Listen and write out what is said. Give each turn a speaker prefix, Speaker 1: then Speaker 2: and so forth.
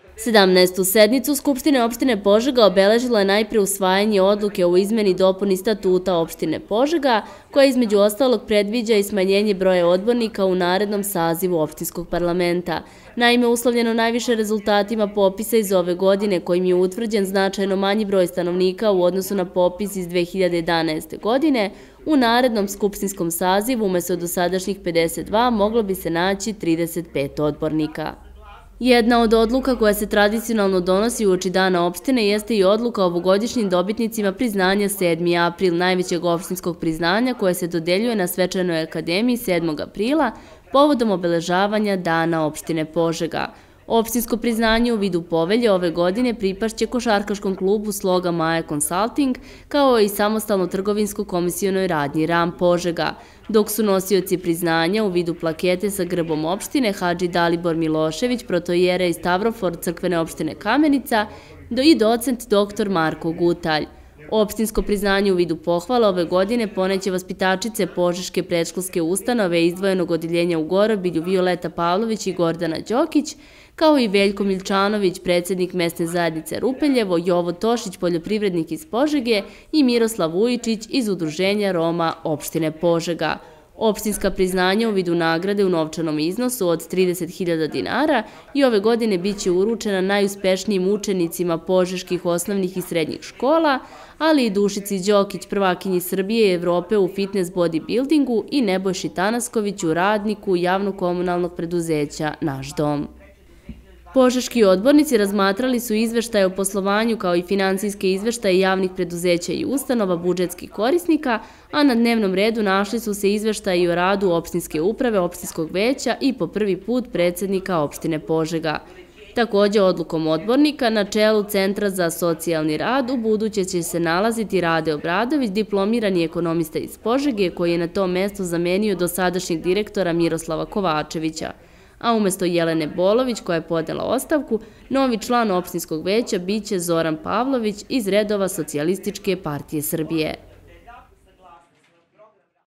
Speaker 1: 17. sednicu Skupštine opštine Požega obeležilo je najpre usvajanje odluke o izmeni i dopuni statuta opštine Požega, koja između ostalog predviđa i smanjenje broja odbornika u narednom sazivu opštinskog parlamenta. Naime, uslovljeno najviše rezultatima popisa iz ove godine, kojim je utvrđen značajno manji broj stanovnika u odnosu na popis iz 2011. godine, u narednom skupštinskom sazivu umesto dosadašnjih 52 moglo bi se naći 35 odbornika. Jedna od odluka koja se tradicionalno donosi uoči dana opštine jeste i odluka o ovogodišnjim dobitnicima priznanja 7. april, najvećeg opštinskog priznanja koje se dodeljuje na Svečanoj akademiji 7. aprila povodom obeležavanja dana opštine Požega. Opštinsko priznanje u vidu povelje ove godine pripašće košarkaškom klubu Sloga Maja Consulting, kao i samostalno trgovinsko-komisionoj radnji RAM Požega, dok su nosioci priznanja u vidu plakete sa grbom opštine Hadži Dalibor Milošević, protojere i Stavrofor crkvene opštine Kamenica, i docent dr. Marko Gutalj. Opštinsko priznanje u vidu pohvala ove godine poneće vaspitačice Požeške predškolske ustanove izdvojenog odeljenja u Gorobilju Violeta Pavlović i Gordana Đokić, kao i Veljko Milčanović, predsjednik mesne zajednice Rupeljevo, Jovo Tošić, poljoprivrednik iz Požege i Miroslav Vujičić iz Udruženja Roma opštine Požega. Opštinska priznanja u vidu nagrade u novčanom iznosu od 30.000 dinara i ove godine biće uručena najuspešnijim učenicima požeških osnovnih i srednjih škola, ali i Dušici Đokić, prvakinji Srbije i Evrope u fitness bodybuildingu, i Nebojši Tanaskoviću, radniku javno-komunalnog preduzeća Naš dom. Požeški odbornici razmatrali su izveštaje o poslovanju kao i finansijske izveštaje javnih preduzeća i ustanova budžetskih korisnika, a na dnevnom redu našli su se izveštaji o radu opštinske uprave, opštinskog veća i po prvi put predsjednika opštine Požega. Također, odlukom odbornika na čelu Centra za socijalni rad ubuduće će se nalaziti Rade Obradović, diplomirani ekonomista iz Požege, koji je na tom mestu zamenio dosadašnjeg direktora Miroslava Kovačevića. A umjesto Jelene Bolović, koja je podnela ostavku, novi član opštinskog veća biće Zoran Pavlović iz redova Socijalističke partije Srbije.